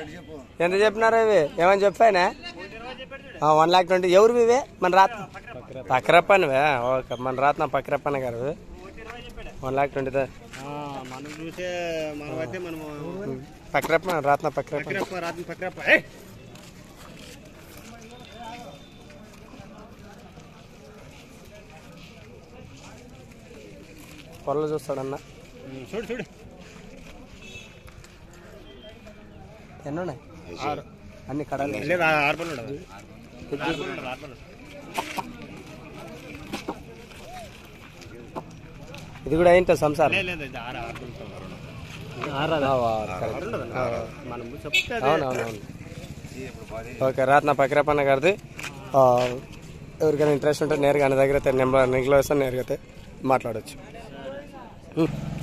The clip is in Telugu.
ఎంత చెప్పినారు ఇవి ఏమని చెప్పానా 1,20,000 ఎవరు ఇవే మన రాత్న పక్కరప్పనివే ఓకే మన రాత్న పక్కరప్పన గారు 1,20,000 పక్కరప్ప రాత్న పక్కరప్ప పొరలు చూస్తాడన్నా చూడు చూడు ఎన్ని ఉన్నాయి అన్ని కడాలి ఇది కూడా అయింది సంసారం అవునవునవును ఓకే రాత్న పక్రపన్న గారిది ఎవరికైనా ఇంట్రెస్ట్ ఉంటే నేరుగా ఆయన దగ్గర నెంబర్ నెంబర్ వేస్తే నేరుగా మాట్లాడచ్చు